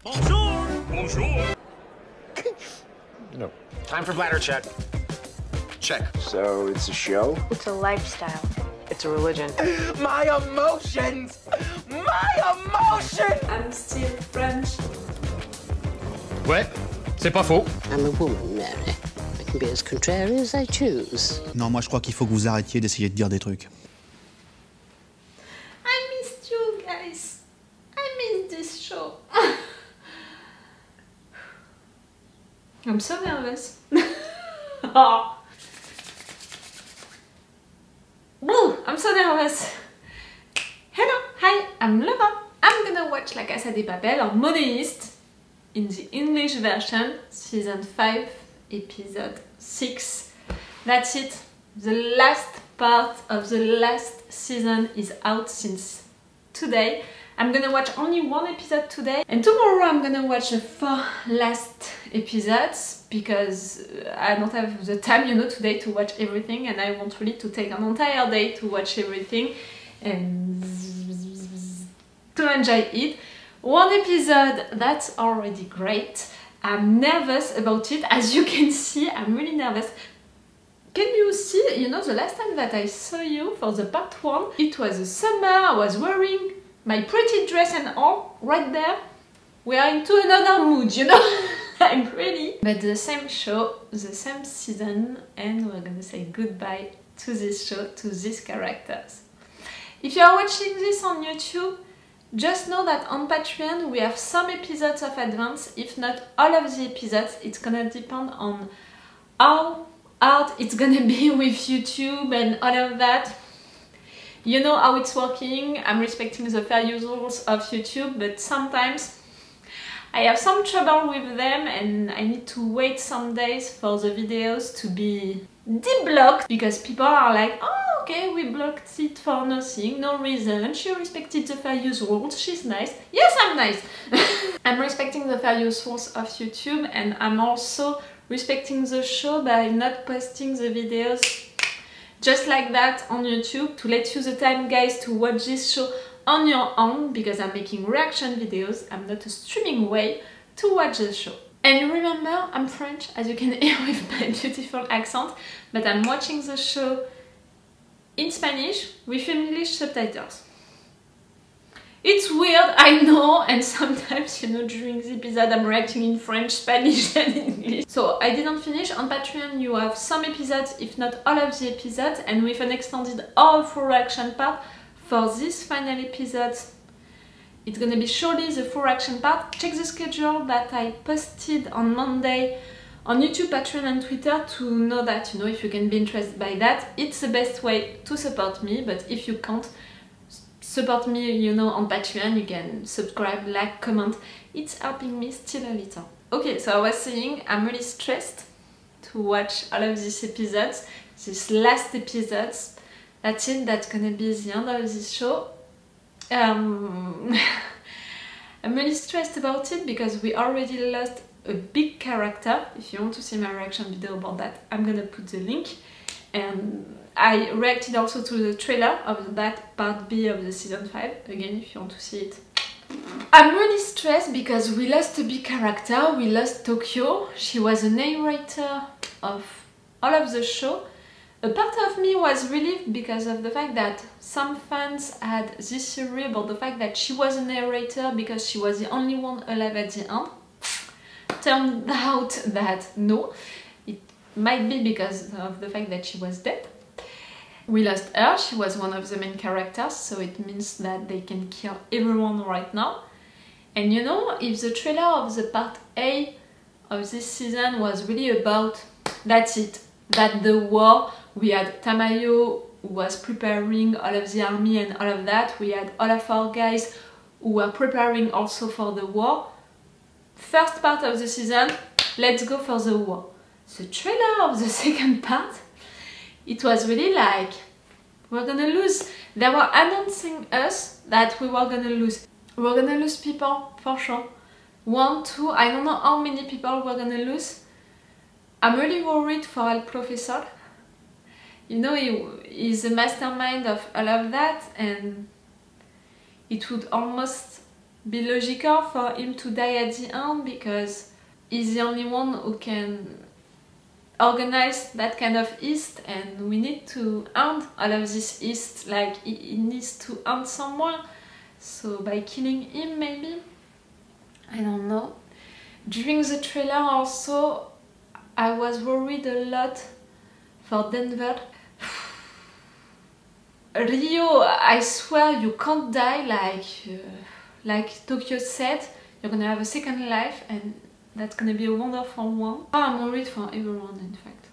Bonjour! Bonjour! No. Time for bladder check. Check. So, it's a show? It's a lifestyle. It's a religion. My emotions! My emotions! I'm still French. Ouais, c'est pas faux. I'm a woman, Mary. I can be as contrary as I choose. Non, moi je crois qu'il faut que vous arrêtiez d'essayer de dire des trucs. I missed you guys. I missed this show. I'm so nervous. Oh. Woo, I'm so nervous. Hello, hi, I'm Laura. I'm gonna watch La Casa de Papel or Moneyist in the English version, season 5, episode 6. That's it. The last part of the last season is out since today. I'm gonna watch only one episode today, and tomorrow I'm gonna watch the 4 last episodes because I don't have the time, you know, today to watch everything, and I want really to take an entire day to watch everything and to enjoy it. One episode, that's already great. I'm nervous about it. As you can see, I'm really nervous. Can you see, you know, the last time that I saw you for the part 1, it was the summer, I was wearing my pretty dress and all, right there. We are into another mood, you know? I'm ready. But the same show, the same season, and we're gonna say goodbye to this show, to these characters. If you are watching this on YouTube, just know that on Patreon we have some episodes of advance, if not all of the episodes. It's gonna depend on how hard it's gonna be with YouTube and all of that. You know how it's working. I'm respecting the fair use rules of YouTube, but sometimes I have some trouble with them and I need to wait some days for the videos to be deblocked because people are like, oh, okay, we blocked it for nothing, no reason, she respected the fair use rules, she's nice. Yes, I'm nice! I'm respecting the fair use rules of YouTube, and I'm also respecting the show by not posting the videos just like that on YouTube, to let you the time, guys, to watch this show on your own, because I'm making reaction videos. I'm not a streaming way to watch the show. And remember, I'm French, as you can hear with my beautiful accent, but I'm watching the show in Spanish with English subtitles. It's weird, I know, and sometimes, you know, during the episode I'm reacting in French, Spanish and English. So I didn't finish. On Patreon you have some episodes, if not all of the episodes, and with an extended or full reaction part for this final episode. It's gonna be surely the full reaction part. Check the schedule that I posted on Monday on YouTube, Patreon and Twitter to know that, you know, if you can be interested by that. It's the best way to support me, but if you can't support me, you know, on Patreon, you can subscribe, like, comment. It's helping me still a little. Okay, so I was saying I'm really stressed to watch all of these episodes, these last episodes. That's it, that's gonna be the end of this show. I'm really stressed about it because we already lost a big character. If you want to see my reaction video about that, I'm gonna put the link. And I reacted also to the trailer of that part B of the season 5, again if you want to see it. I'm really stressed because we lost a big character, we lost Tokyo. She was a narrator of all of the show. A part of me was relieved because of the fact that some fans had this theory about the fact that she was a narrator because she was the only one alive at the end. Turned out that no, it might be because of the fact that she was dead. We lost her, she was one of the main characters, so it means that they can kill everyone right now. And you know, if the trailer of the part A of this season was really about, that's it, that the war, we had Tamayo who was preparing all of the army and all of that, we had all of our guys who were preparing also for the war. First part of the season, let's go for the war. The trailer of the second part, it was really like, we're gonna lose. They were announcing us that we were gonna lose. We're gonna lose people, for sure. 1, 2, I don't know how many people we're gonna lose. I'm really worried for El Profesor. You know, he's the mastermind of all of that, and it would almost be logical for him to die at the end because he's the only one who can organize that kind of East, and we need to end all of this East, like he needs to end somewhere, so by killing him maybe? I don't know. During the trailer also I was worried a lot for Denver. Rio, I swear you can't die like Tokyo said, you're gonna have a second life and that's gonna be a wonderful one. Oh, I'm worried for everyone in fact.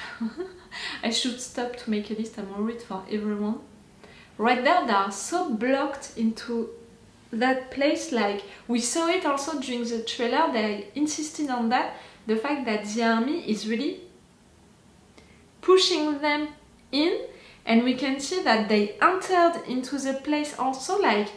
I should stop to make a list, I'm worried for everyone. Right there, they are so blocked into that place, like we saw it also during the trailer, they insisted on that, the fact that the army is really pushing them in, and we can see that they entered into the place also, like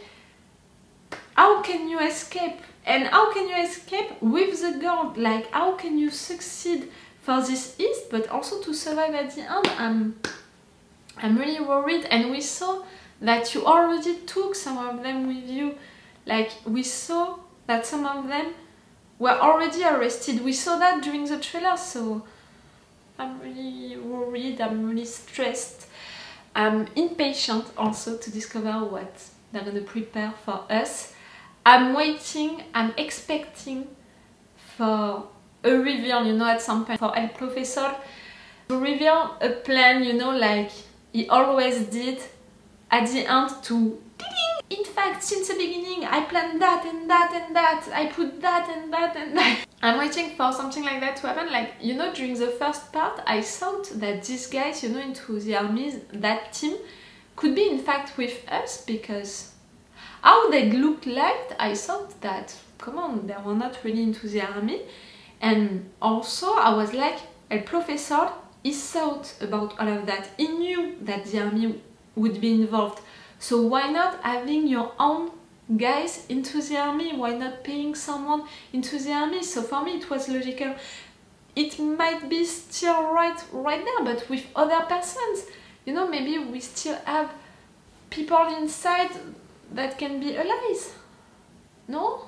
how can you escape? And how can you escape with the guard? Like how can you succeed for this East but also to survive at the end? I'm really worried, and we saw that you already took some of them with you. Like we saw that some of them were already arrested. We saw that during the trailer, so I'm really worried, I'm really stressed. I'm impatient also to discover what they're gonna prepare for us. I'm waiting, I'm expecting for a reveal, you know, at some point for El Professor to reveal a plan, you know, like he always did at the end to ding! In fact, since the beginning, I planned that and that and that, I put that and that and that. I'm waiting for something like that to happen. Like, you know, during the first part, I thought that these guys, you know, into the armies, that team, could be in fact with us, because how they looked like, I thought that, come on, they were not really into the army. And also, I was like, El Professor, he thought about all of that. He knew that the army would be involved. So why not having your own guys into the army? Why not paying someone into the army? So for me it was logical. It might be still right there, but with other persons. You know, maybe we still have people inside that can be allies. No?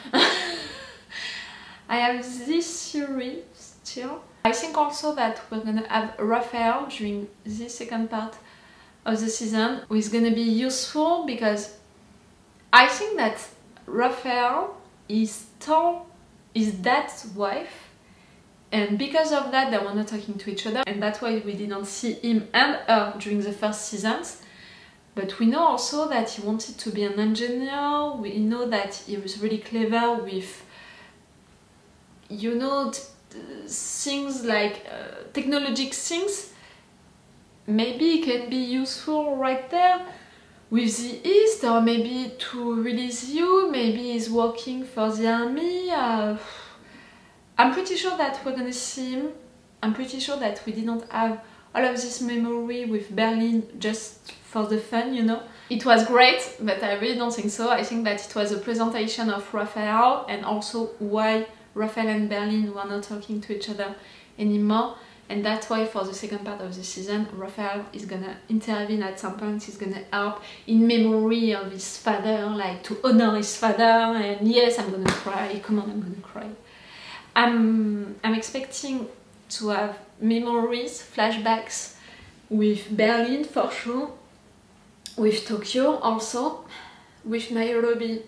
I have this theory still. I think also that we're gonna have Raphael during this second part of the season, who is gonna be useful, because I think that Raphael is Dad's wife, and because of that they were not talking to each other, and that's why we didn't see him and her during the first seasons. But we know also that he wanted to be an engineer, we know that he was really clever with, you know, things like technologic things. Maybe it can be useful right there with the East, or maybe to release you, maybe he's working for the army. I'm pretty sure that we're gonna see him. I'm pretty sure that we didn't have all of this memory with Berlin just for the fun, you know. It was great, but I really don't think so. I think that it was a presentation of Raphael, and also why Raphael and Berlin were not talking to each other anymore. And that's why for the second part of the season, Raphael is gonna intervene at some point, he's gonna help in memory of his father, like to honor his father. And yes, I'm gonna cry, come on, I'm gonna cry. I'm expecting to have memories, flashbacks with Berlin for sure, with Tokyo also, with Nairobi.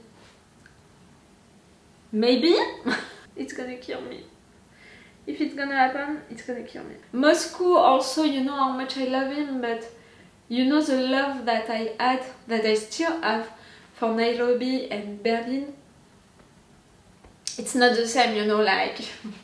Maybe? It's gonna kill me. If it's gonna happen, it's gonna kill me. Moscow also, you know how much I love him, but you know the love that I had, that I still have for Nairobi and Berlin. It's not the same, you know, like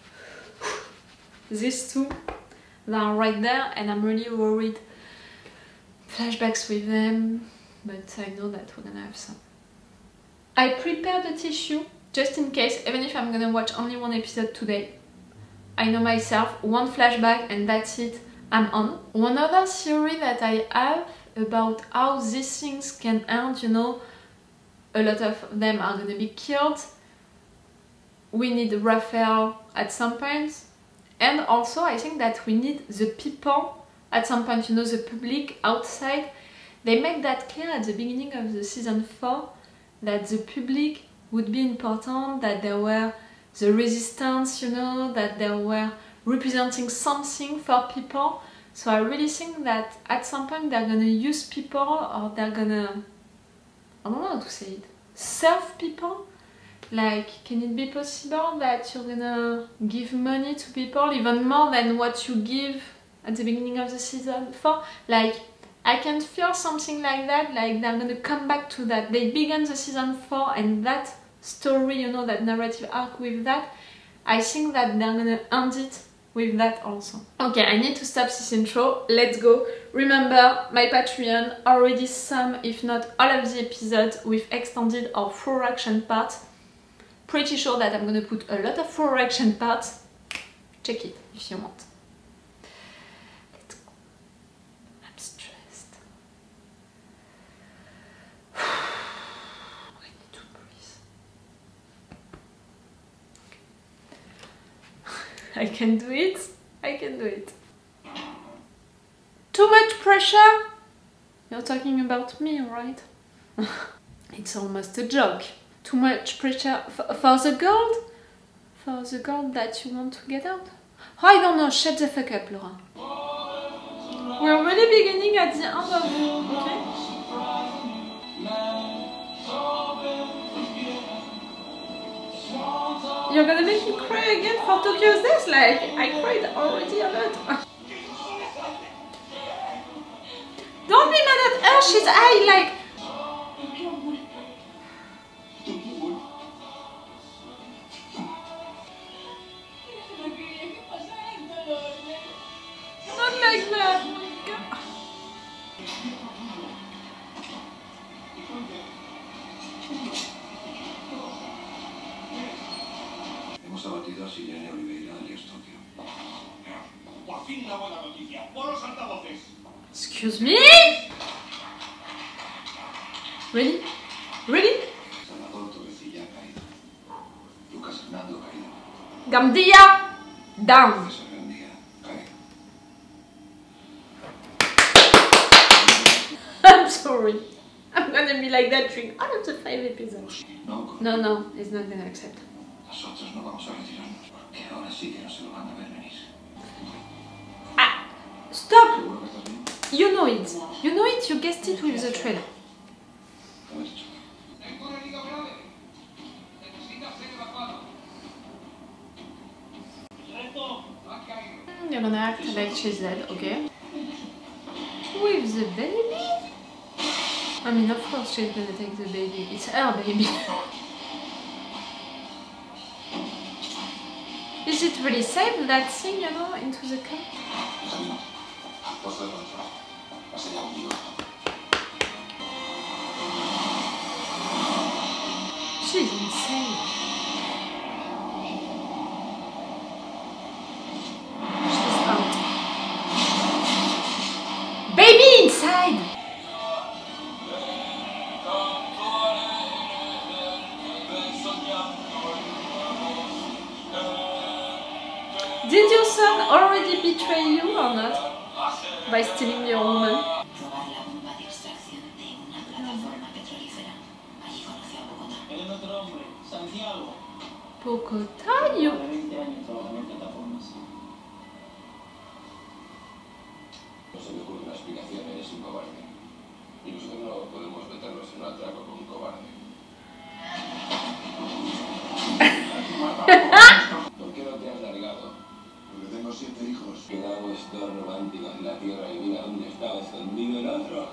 these two, they are right there, and I'm really worried. Flashbacks with them, but I know that we're gonna have some. I prepared a tissue just in case, even if I'm gonna watch only one episode today. I know myself, one flashback and that's it, I'm on. One other theory that I have about how these things can end, you know, a lot of them are gonna be killed. We need Raphael at some point, and also I think that we need the people at some point, you know, the public outside. They make that clear at the beginning of the season 4 that the public would be important, that there were the resistance, you know, that there were representing something for people. So I really think that at some point they're gonna use people, or they're gonna, I don't know how to say it, serve people. Like, can it be possible that you're gonna give money to people even more than what you give at the beginning of the season 4? Like, I can feel something like that, like they're gonna come back to that. They began the season 4 and that story, you know, that narrative arc with that. I think that they're gonna end it with that also. Okay, I need to stop this intro. Let's go. Remember, my Patreon, already some, if not all of the episodes with extended or full reaction parts. Pretty sure that I'm gonna put a lot of full reaction parts. Check it if you want. Let's go. I'm stressed. I need to breathe. I can do it. I can do it. Too much pressure? You're talking about me, right? It's almost a joke. Too much pressure for the gold? For the gold that you want to get out? Oh, I don't know, shut the fuck up, Laura. We're already beginning at the end of it, okay? You're gonna make me cry again for Tokyo's Death? Like, I cried already a lot. Don't be mad at her, she's like... Not like that. Hemos abatido a Sirene Oliveira alias Tokio. Por fin una buena noticia. Por los altavoces. Excuse me? Really? Really? Salvador Torrecilla ha caído. Lucas Hernando ha caído. Gandía down. César Gandía caído. I'm sorry. I'm gonna be like that during all of the 5 episodes. No, he's not gonna accept. Nosotros no vamos a retirarnos porque ahora sí que no se lo van a ver venir. Ah! Stop! ¿Seguro que estás bien? You know it. You know it, you guessed it with the trailer. ¿Qué has hecho? Tengo una herida grave. Necesita ser evacuado. Reto, ha caído. You're gonna act like she's dead, okay? With the baby? I mean, of course she's gonna take the baby. It's her baby. Is it really safe, that thing, you know, into the car? Camino. Posto de control. Vas allá conmigo. She's insane. She's out. Baby inside! Did your son already betray you or not? By stealing your woman? Robar la bomba de extracción de una plataforma petrolífera. Allí conoció a Bogotá. El otro hombre, Santiago. Bogotá, you... De 20 años trabajando en plataformas. No se me ocurre una explicación, eres un cobarde. Y nosotros no podemos meternos en un atraco con un cobarde. ¿Por qué no te has largado? Porque tengo 7 hijos. Quedamos estos románticos en la tierra y mira dónde estaba escondido el otro.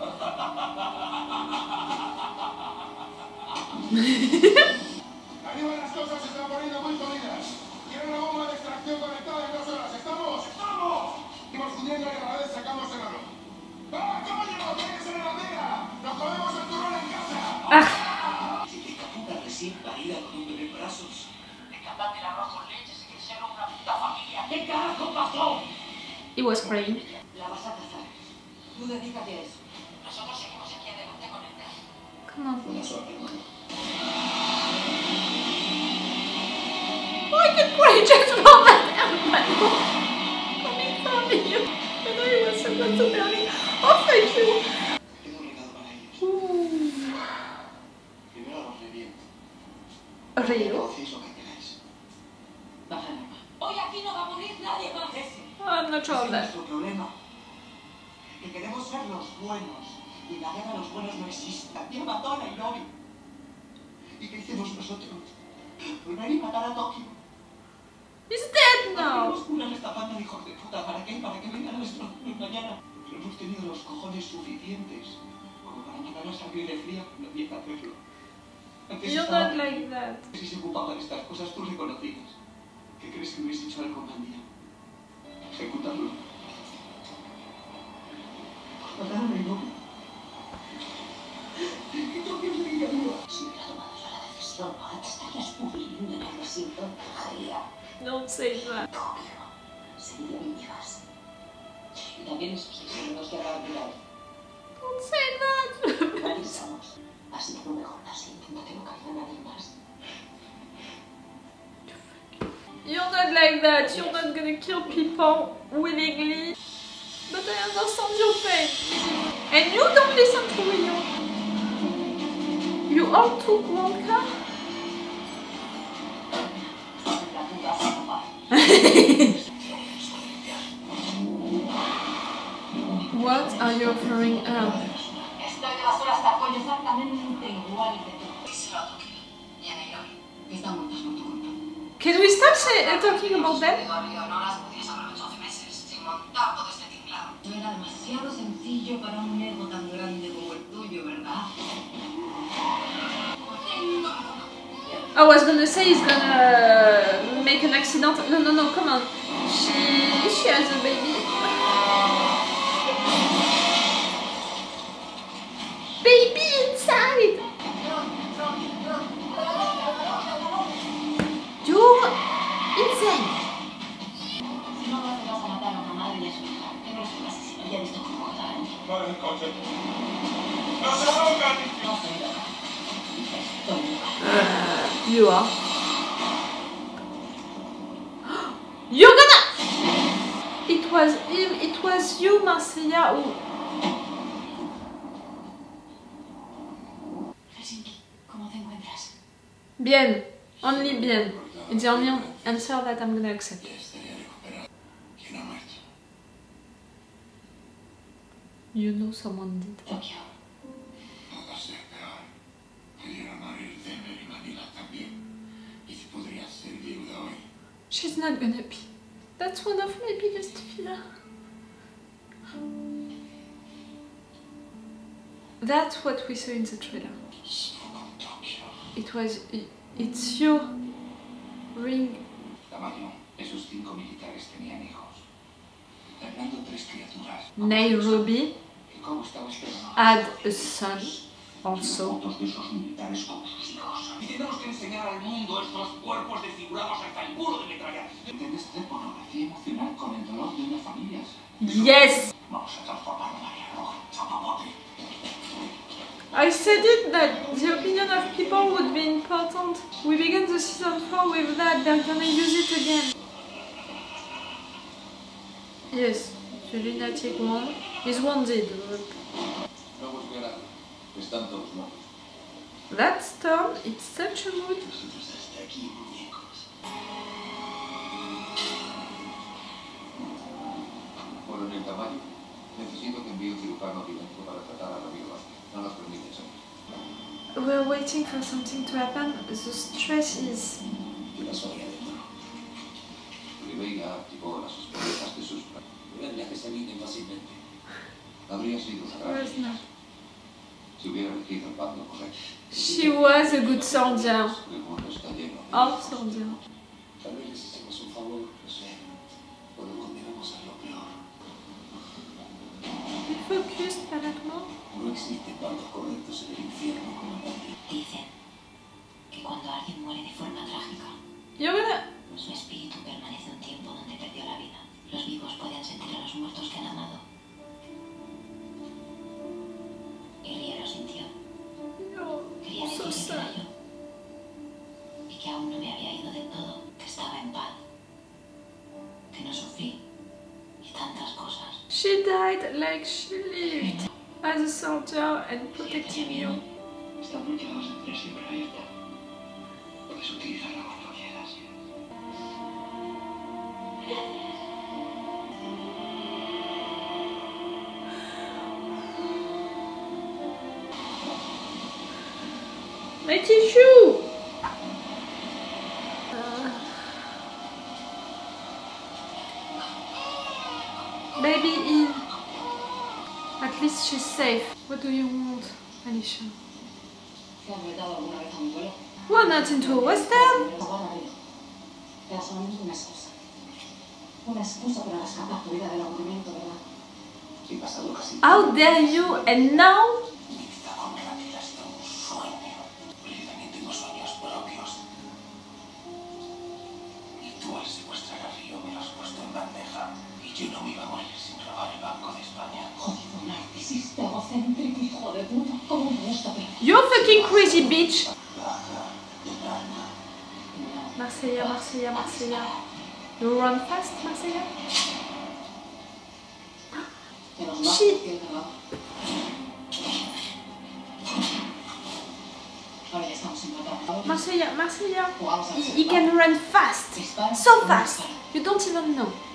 Arriba las cosas se están poniendo muy jodidas. Quiero una bomba de extracción conectada en 2 horas. ¿Estamos? ¡Estamos! Vamos fundiendo y a la vez sacamos el oro. ¡Ah, coño! ¡Tiene que ser en la tela! ¡Nos comemos el turrón en casa! Si te capuca recién parida con un bebé en brazos. Le cantaste el arroz con leche, se crecieron una puta familia. ¿Qué carajo pasó? He was crying. La vas a cazar. Tú dedícate a eso. Nosotros seguimos aquí adelante con el test. Come on. Buena suerte, hermano. Oh, I can cry just for that animal. Coming from you. I know you were supposed to tell me. Oh, thank you. Tengo un recado para ellos. Primero los reviento. Hoy aquí no va a morir nadie más. I'm not sure of Ese es that. nuestro problema. Que queremos ser los buenos. Y la guerra a los buenos no existe. ¿Quién mató a Nairobi? ¿Y qué hicimos nosotros? Volver y matar a Tokio. He's dead now. Nos curan esta panda de hijos de puta. ¿Para qué? Para que venga nuestro mañana. Pero hemos tenido los cojones suficientes como para matar a sangre fría cuando había que hacerlo. Antes You're estaba- not like that. Si se ocupaban de estas cosas, tú le conocías. ¿Qué crees que hubiese hecho algo mal día? Ejecutarlo. Mataron a Nairobi. ¿Y Tokio seguía viva? Si hubiera tomado yo la decisión, ahora te estarías pudriendo en el desierto de Nigeria. Don't say that. Tokio seguirían vivas. Y también esos 6 segundos que habrán durado. Don't say that. Realizamos. Así que lo mejor así, intenta que no caiga nadie más. You're not like that. You're not gonna kill people willingly. But I understand your pain. And you don't listen to Rio. You all took one car? La puta se escapa. What are you offering her? Estoy de basura hasta el cuello exactamente igual que tú. Díselo a Tokio y a Nairobi. Que están muertos por tu culpa. Can we stop talking about them? No las pudieras haber hecho hace meses sin montar todo este tinglado. No era demasiado sencillo para un ego tan grande como el tuyo, ¿verdad? I was gonna say he's gonna make an accident. No, come on. She has a baby. Baby inside! You're insane! Si no vas a matar a una madre y a su hija, que no es un asesino, ya he visto cómo mataron. Vale, el coche. ¡No se ahogan! No soy loca. Estoy loca. You are. You're gonna! It was him, it was you, Marcia, who... Helsinki, ¿cómo te encuentras? Bien. Only bien. It's the only answer that I'm gonna accept. Ya estaría recuperado. ¿Quién ha muerto? You know someone did. Tokio. Nada sea peor. Pudiera morir Denver y Manila también. Y si podría ser viuda hoy. She's not gonna be. That's one of my biggest fears. That's what we saw in the trailer. It was... It's your ring. Tamaño, esos 5 militares tenían hijos. Fernando 3 criaturas. Nairobi ¿Y cómo estaba esperando? had a son also. Fotos de esos militares con sus hijos. Y tenemos que enseñar al mundo estos cuerpos desfigurados hasta el culo de metralla. ¿Entendés hacer pornografía emocional con el dolor de una familia? Yes! Vamos a transformar a María Roja en chapapote. I said it that the opinion of people would be important. We began the season 4 with that, they're gonna use it again. Yes, the lunatic one is wounded. No busqué a nadie. Están todos muertos. That storm, it's such a mood. Nosotros hasta aquí, muñecos. Bueno, en el tamaño, necesito que envíe un cirujano quirúrgico para tratar a Ramiro Vázquez. No nos permite eso. We're waiting for something to happen. The stress is... ¿Qué pasó ahí adentro? Oliveira activó las sospechas de sus planes. Vean que se miden fácilmente. Habría sido una gran Was not. si hubiera elegido el bando correcto. She was a good soldier. El mundo está lleno de All soldier. Tal vez les hicimos un favor, no sé. O lo condenamos a lo peor. Be focused, Palatmo. No existen bandos correctos en el infierno, comandante. Dicen que cuando alguien muere de forma trágica, You're gonna... su espíritu permanece un tiempo donde perdió la vida. Los vivos pueden sentir a los muertos que han amado. Y Ria lo sintió. Quería So decirme que era sad. yo. Y que aún no me había ido del todo. Que estaba en paz. Que no sufrí. Y tantas cosas. She died like she lived. As a soldier and protecting you. Están bloqueados en tres siempre abierta. Puedes utilizarla cuando quieras. My tissue! Baby in. At least she's safe. What do you want, Alicia? We're not into a western. How dare you? And now? Yo no me iba a morir sin robar el Banco de España. Jodido narcisista egocéntrico, hijo de puta. ¿Cómo me gusta ver? You're fucking crazy bitch. Marseilla, Marseilla, Marseilla. You run fast, Marseilla. Shit. Marseilla, Marseilla. He can run fast. So fast. You don't even know.